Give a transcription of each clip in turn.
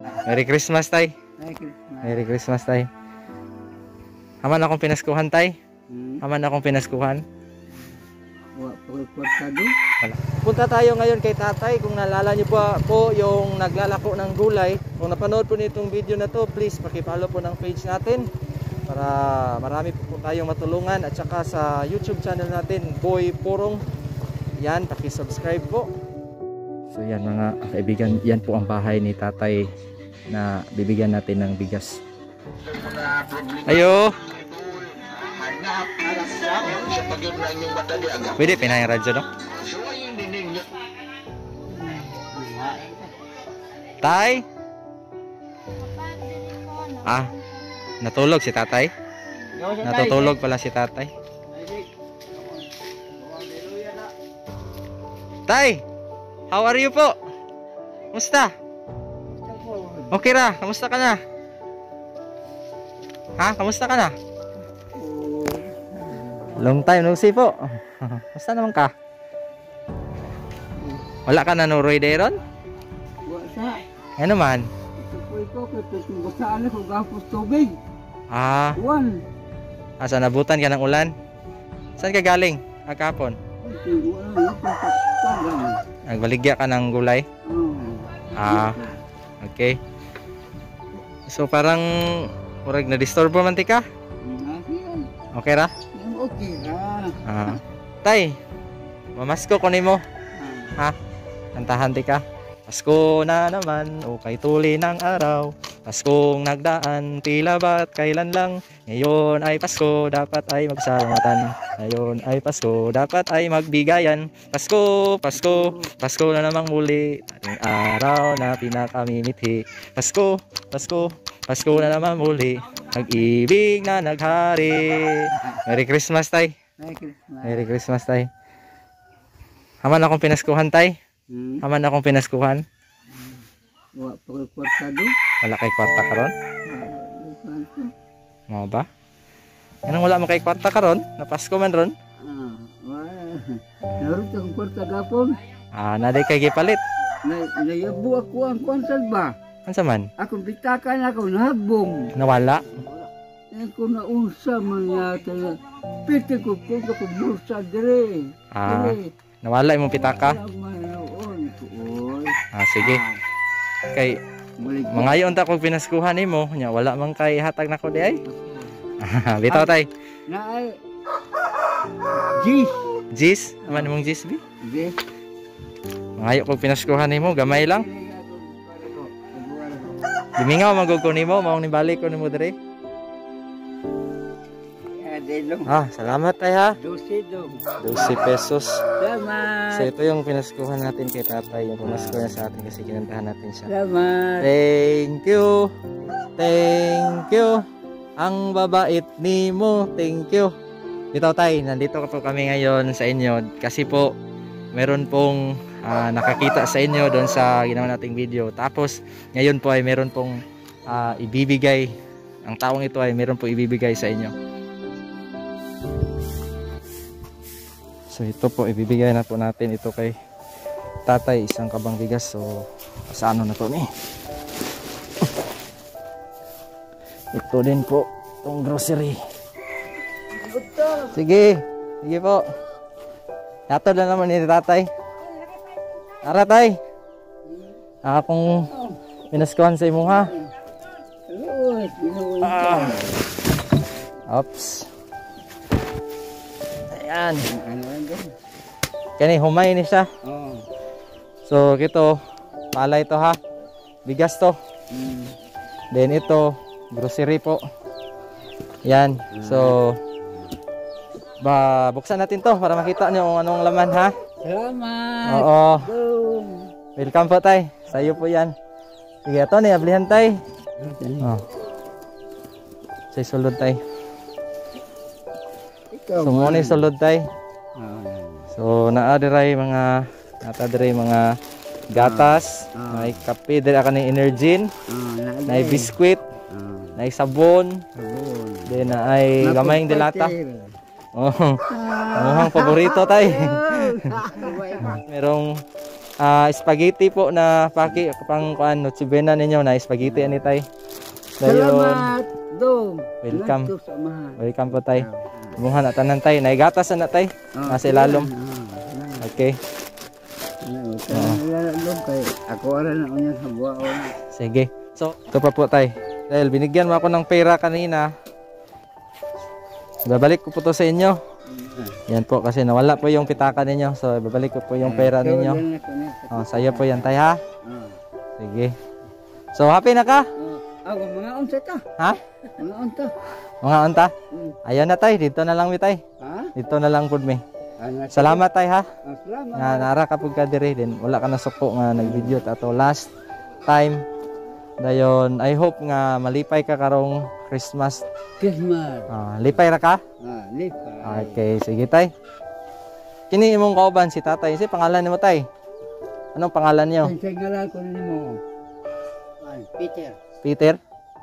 Merry Christmas, tay. Merry Christmas. Merry Christmas, tay. Haman akong pinaskuhan, tay. Haman akong pinaskuhan. Wala. Punta tayo ngayon kay tatay. Kung naalala nyo po yung naglalako ng gulay. Kung napanood po nitong video na to, please pakipollow po ng page natin para marami po tayong matulungan. At saka sa YouTube channel natin, Boy Purong. Yan, pakisubscribe po. So yan mga kaibigan, yan po ang bahay ni tatay na bibigyan natin ng bigas. Ayo. Pwede pinayang radyo, no? Tay? Ah, natulog si tatay? Natutulog pala si tatay. Tay, how are you po? Kumusta? Okay ra, kamusta ka na? Ha, kamusta ka na? Long time no see po. Basta naman ka? Wala ka na nuroy deron? Wala. Ano man? Ito ko basaan ko gapos tubig. Ah. Uwan. Asa nabutan ka ng ulan? Saan ka galing? Agapon. Nagbaligya ka ng gulay? Ah. Okay. So parang murag na disturbo man ti ka? Okay ra? Okay ra. Ah. Tay, mamasko ko nimo. Ha? Kantahan ti ka. Pasko na naman, o kay tuli ng araw. Paskong nagdaan, tila ba't kailan lang. Ngayon ay Pasko, dapat ay magsalamatan. Ngayon ay Pasko, dapat ay magbigayan. Pasko, Pasko, Pasko na namang muli. Ating araw na pinakamimithi. Pasko, Pasko, Pasko na naman muli. Nag-ibig na naghari. Merry Christmas, tay. Merry Christmas. Merry Christmas, tay. Haman akong pinaskuhan, tay. Haman akong pinaskuhan. Wa pag kwarta do. Wala kay kwarta karon? Mo ba? Anong wala mo kay kwarta karon? Napasko man ron? Wala. Naroon kang kwarta gapon. Ah, naday kay gipalit. Nayabu ako ang konsal ba? Unsa man? Akong bitakan ako nahabong. Nawala. Ako na unsa man yata. Piti ko po ako bursa dire. Ah, nawala imong pitaka. Ah, sige. Kay mangayon ta kog pinaskuhan nimo nya wala man kay hatag nako di ay. Bitaw tay. Naay. Jis. Jis, man imong jis bi? Jis. Mangayo kog pinaskuhan nimo gamay lang. Dimingaw magugko nimo maong nibalik ko nimo dire. Ah, salamat tay ha. 12 pesos. Salamat. So ito yung pinaskuhan natin kay tatay, yung pamasko niya sa atin kasi kinantahan natin siya. Salamat. Thank you. Thank you. Ang babait nimo. Thank you. Dito tay, nandito po kami ngayon sa inyo kasi po meron pong nakakita sa inyo doon sa ginawa nating video. Tapos ngayon po ay meron pong ibibigay. Ang taong ito ay meron pong ibibigay sa inyo. So ito po ibibigay na po natin ito kay tatay, isang kabang bigas. So sa ano na to ni? Ito din po itong grocery. Sige, sige po. Yato na naman ni tatay. Tara tay. Akong pinaskuhan sa imo ha. Oops. Ayan. Kani humay ni siya. So kito palay to ha. Bigas to. Then ito grocery po. Yan. So buksan natin to para makita niyo kung anong laman ha. Salamat. Oo. Welcome po tay. Sa iyo po yan. Sige ito ni ablihan tay. Oh. Say sulod tay. So mo ni sulod tay. So naa diray mga gatas, may kape dira ka ni Energin, may biskwit, may sabon, then ay gamayng dilata. Oh. Ang paborito tay. Merong spaghetti po na pang kuan notsibena ninyo na spaghetti ani tay. Dayon. Salamat, Dong. Welcome. Ngadto sa amahan. Welcome po tay. Imuha na tanan tay. Naigatas na tay. Nasa ilalom. Okay. Dong kay ako ara na unya sa buhaon. Sige. So, ito pa po tay. Dahil binigyan mo ako ng pera kanina. Babalik ko po to sa inyo. Yan po kasi nawala po yung pitaka ninyo. So, babalik ko po yung pera ninyo. Oh, sa'yo po yan tay ha. Sige. So, happy na ka? Mga unta ta. Ha? Mga unta. Mga unta? Ayaw na tay. Dito na lang mi tay. Ha? Dito na lang po mi. Salamat. Salamat tay ha. Salamat. Nga nara ka pud ka diri din. Wala ka na suko nga nag-video ato last time. Dayon, I hope nga malipay ka karong Christmas. Christmas. Lipay ra ka? Lipay. Okay, sige tay. Kini imong kauban si tatay. Si pangalan nimo tay? Anong pangalan niyo? Ang singalan ko nimo. Peter. Peter?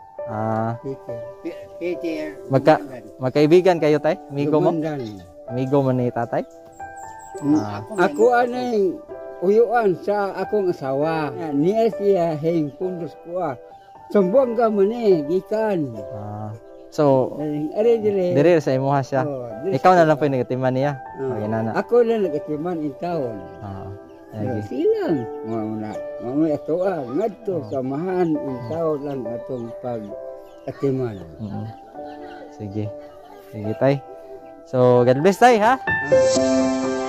Peter. Magkaibigan kayo tay? Amigo mo? Dumandan. Amigo mo ni tatay? Ako anay uyuan sa akong asawa. Niya siya heng pundos ko. Sumbong ka mo ni gikan. So, Are dire. diri sa imuha siya. Ikaw na lang po yung nagatiman niya. Okay na na. Ako lang nagatiman in taon. Lagi. Silang mga ato ngadto samahan in taon lang atong pag-atiman. Sige. Sige tay. So, God bless tay ha.